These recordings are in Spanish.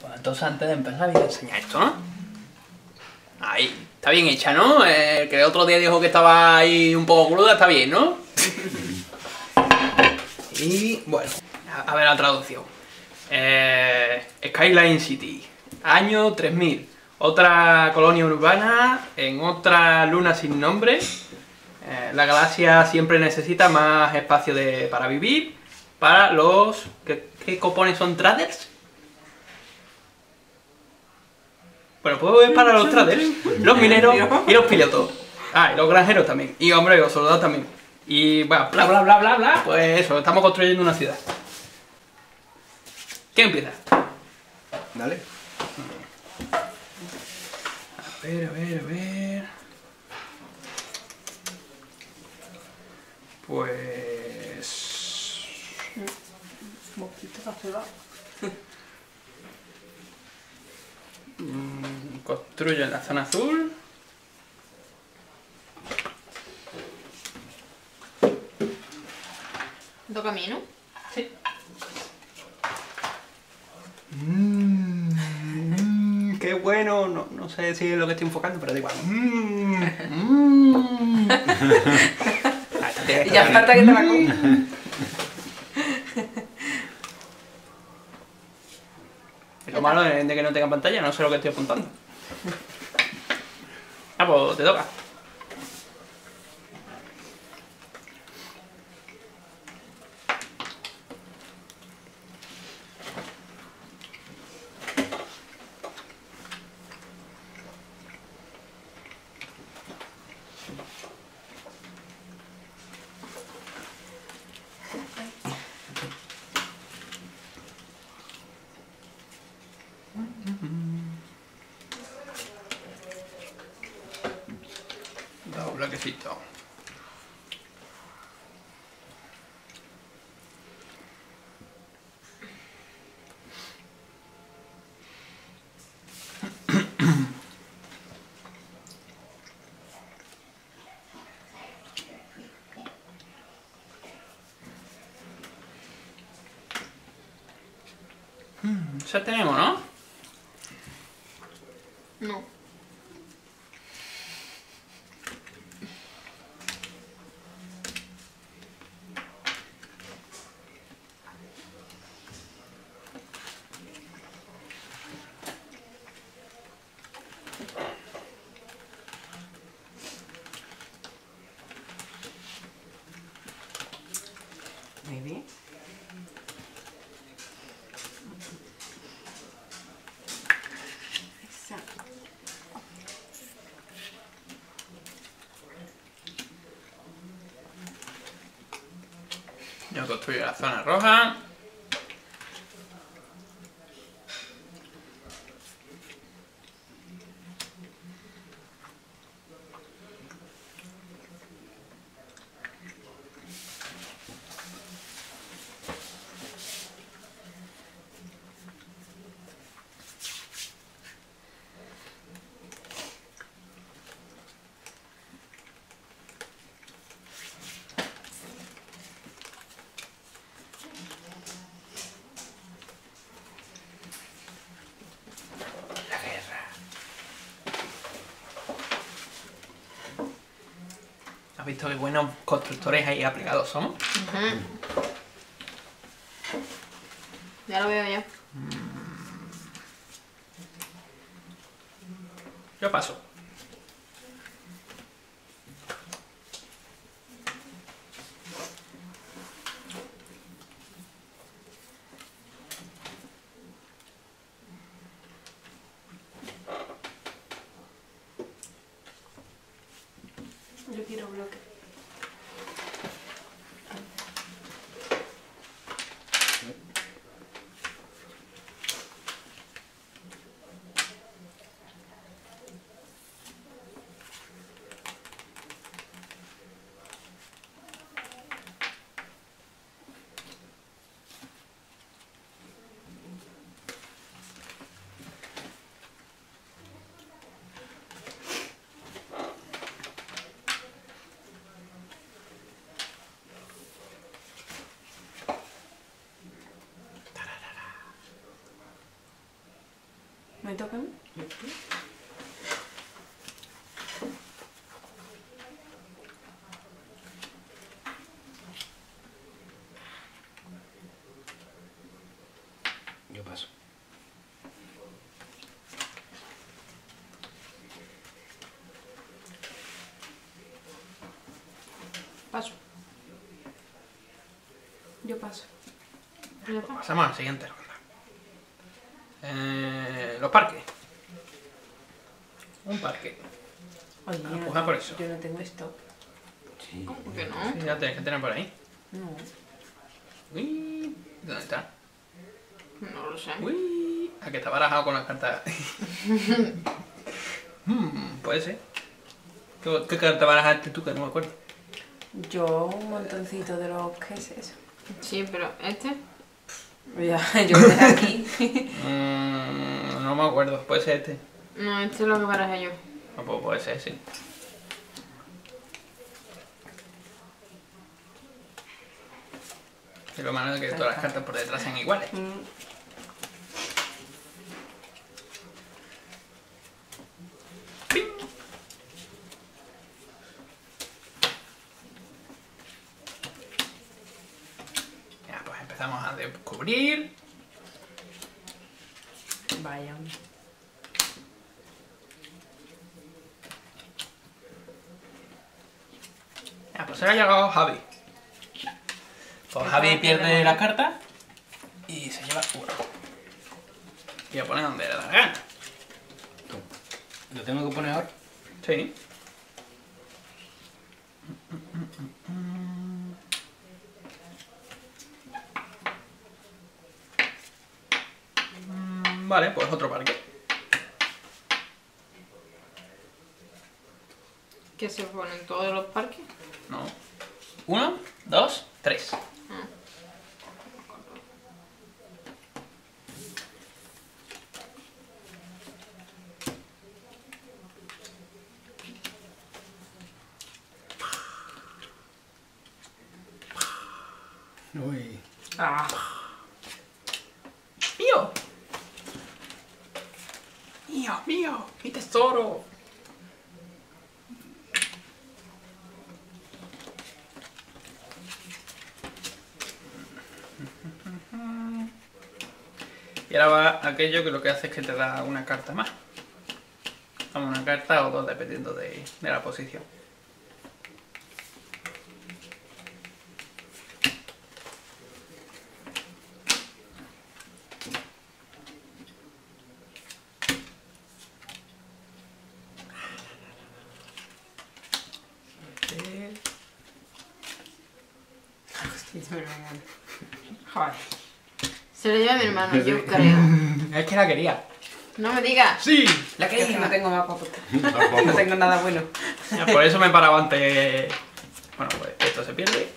Pues entonces antes de empezar voy a enseñar esto, ¿no? Ahí, está bien hecha, ¿no? Que el otro día dijo que estaba ahí un poco cruda, está bien, ¿no? Y bueno, a ver la traducción. Skyline City, año 3000. Otra colonia urbana en otra luna sin nombre. La galaxia siempre necesita más espacio para vivir. Para los... ¿Qué copones son traders? Bueno, pues es para los traders, los mineros y los pilotos. Ah, y los granjeros también. Y hombre, los soldados también. Y bueno, bla bla bla bla bla, pues eso, estamos construyendo una ciudad. ¿Quién empieza? Dale. A ver. Pues... construyen la zona azul. ¿Toca a mí, no? Sí. Qué bueno. No sé si es lo que estoy enfocando, pero da igual. Ya falta que te la comas. Lo malo es de que no tenga pantalla, no sé lo que estoy apuntando. Ah, pues te toca. Dos bloquecitos. Ya tenemos, ¿no? No. Muy bien. Exacto. Yo construyo la zona roja. ¿Has visto qué buenos constructores ahí aplicados somos? Ya lo veo yo. Yo paso. Yo quiero bloque. ¿Me toca a mí? Yo paso. Paso. Yo paso. Ya está. Pasamos a la siguiente ronda. Los parques. Un parque. Oye, yo, pues por eso. yo no tengo esto. Sí. ¿Cómo que no? Sí, ya tienes que tener por ahí. No. Uy, ¿dónde está? No lo sé. Uy, a que está barajado con las cartas. Puede ser. ¿Qué carta barajaste tú? Que no me acuerdo. Yo un montoncito de los que es eso. Sí, pero este. Ya, yo lo dejé aquí. No me acuerdo. Puede ser este. No, este es lo que barajé yo. No, pues puede ser, sí. Y lo malo es que todas las cartas por detrás sean iguales. Ya, pues empezamos a descubrir. Vaya. Ya, pues se ha llegado Javi. Pues Javi pierde la carta y se lleva uno. Y lo pone donde le da la gana. ¿Lo tengo que poner ahora? Sí. Vale, pues otro parque. ¿Qué se pone en todos los parques? No. 1, 2, 3. Uy. Ah. ¡Mío! ¡Mío, mío! ¡Mi tesoro! Y ahora va aquello que lo que hace es que te da una carta más. Vamos, una carta o dos dependiendo de la posición. Joder. Se lo lleva mi hermano, yo creo. Es que la quería. No me digas. ¡Sí! La que es que no tengo más para apostar. No Tampoco. tengo nada bueno. Ya, por eso me he parado antes. Bueno, pues esto se pierde.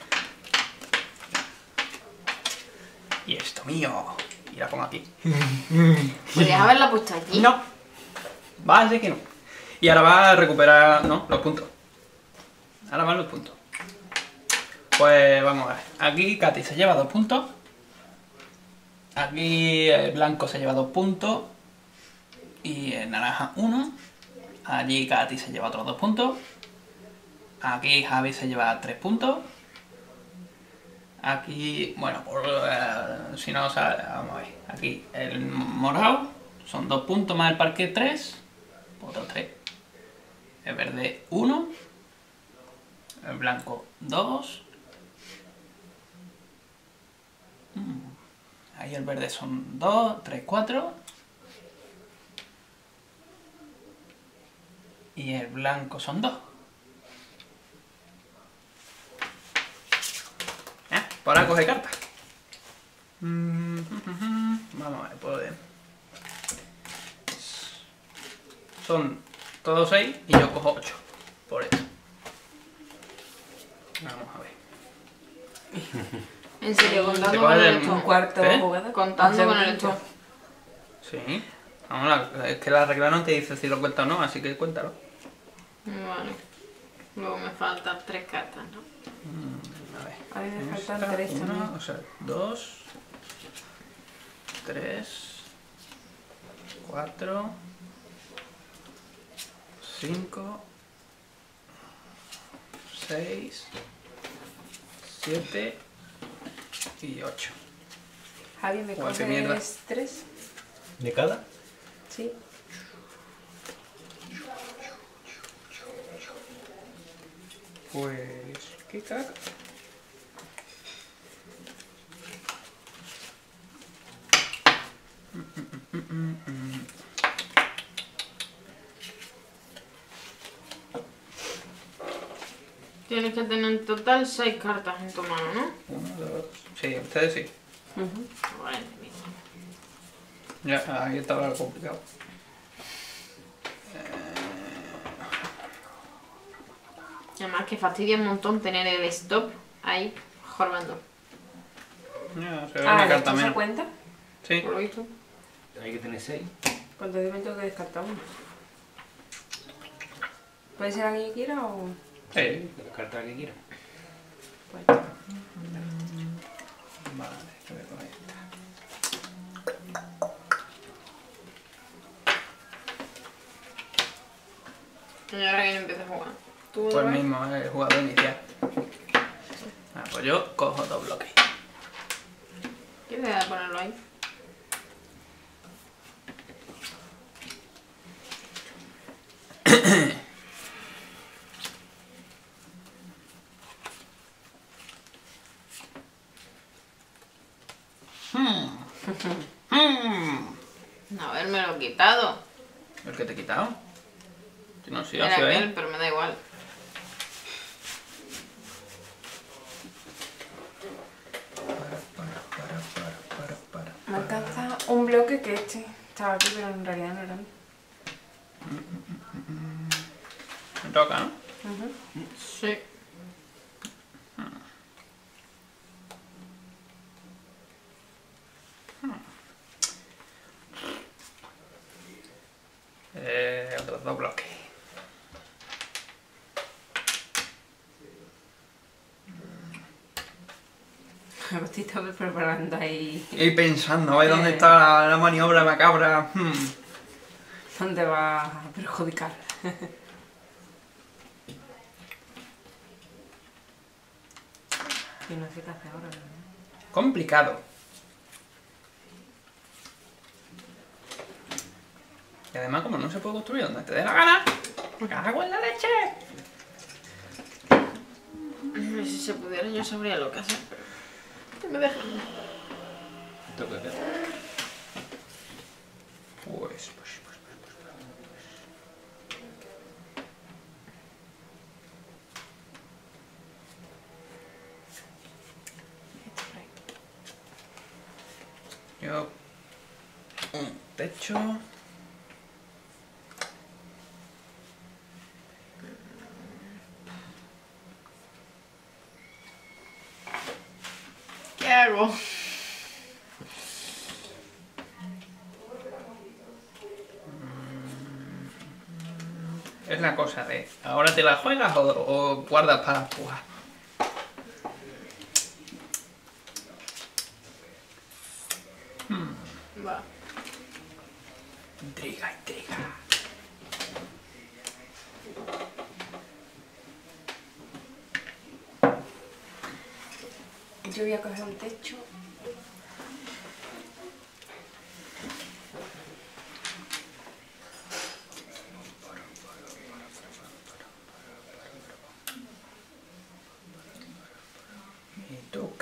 Y esto mío. Y la pongo aquí. Podrías haberla puesto allí. No. Va a ser que no. Y ahora va a recuperar, no, los puntos. Ahora van los puntos. Pues vamos a ver. Aquí Katy se lleva 2 puntos. Aquí el blanco se lleva 2 puntos. Y el naranja 1. Allí Katy se lleva otros 2 puntos. Aquí Javi se lleva 3 puntos. Aquí, bueno, si no, vamos a ver. Aquí el morado son 2 puntos más el parque 3. Otros 3. El verde 1. El blanco 2. Ahí el verde son 2, 3, 4. Y el blanco son 2. Por ahora coge cartas. Vamos a ver, pues. Son todos 6 y yo cojo 8. Por eso. Vamos a ver. En serio, contando Te con coges el el- esto. Un cuarto ¿Eh? jugada. Contando con el esto. Sí. Vamos, es que la regla no te dice si lo cuenta o no, así que cuéntalo. Vale. Luego me faltan 3 cartas, ¿no? A ver. A mí me faltan 3 Una, también. o sea, 2, 3, 4, 5, 6, 7 y 8. Javi, ¿me Joder, qué mierda. coges 3? ¿De cada? Sí. Pues... ¿qué caca? Tienes que tener en total 6 cartas en tu mano, ¿no? 1, 2... Sí, ustedes sí. Vale, mira. Ya, ahí estaba algo complicado. Además que fastidia un montón tener el stop ahí jorobando. Ya, se ve Ah, una ¿esto carta se menos. cuenta? Sí. Por lo visto. Hay que tener 6. Pues entonces me tengo que descartar uno. ¿Puede ser la que yo quiera o...? Sí. La carta que quieras. Pues... Vale, voy a coger esta. Y ahora que empieza a jugar. ¿Tú Pues Eduardo? mismo, el jugador inicial. Ah, pues yo cojo 2 bloques. ¿Quieres ponerlo ahí? No haberme quitado. ¿El que te he quitado? Si no, sí, ha Era sido aquel, él. pero me da igual. Me alcanza un bloque que este estaba aquí, pero en realidad no era mío. Me toca, ¿no? Sí. Otros 2 bloques. Me estoy preparando ahí Y pensando, a ver dónde está la maniobra macabra. dónde va a perjudicar. Y no sé qué hace ahora, ¿verdad? Complicado. Y además, como no se puede construir donde te dé la gana, me cago en la leche. Si se pudiera yo sabría lo que hacer, pero... ¿Qué me deja? Toca acá. Pues. Yo. Un techo. ¿Qué hago? Es la cosa de. ¿Ahora te la juegas o guardas para jugar? Va. Intriga, intriga. Yo voy a coger un techo. Me toca.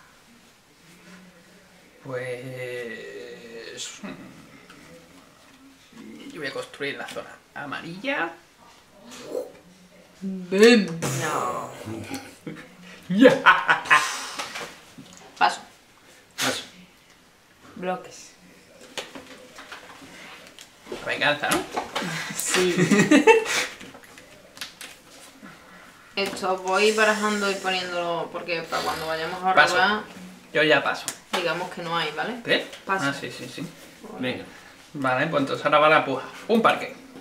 Pues... Yo voy a construir la zona amarilla. No. Paso. Paso. Bloques. La venganza, ¿no? Sí. Esto voy barajando y poniéndolo porque para cuando vayamos a Paso. robar, Yo ya paso. digamos que no hay, ¿vale? ¿Qué? Paso. Ah, sí, sí, sí. Venga. Vale, pues entonces ahora va la puja. Un parque.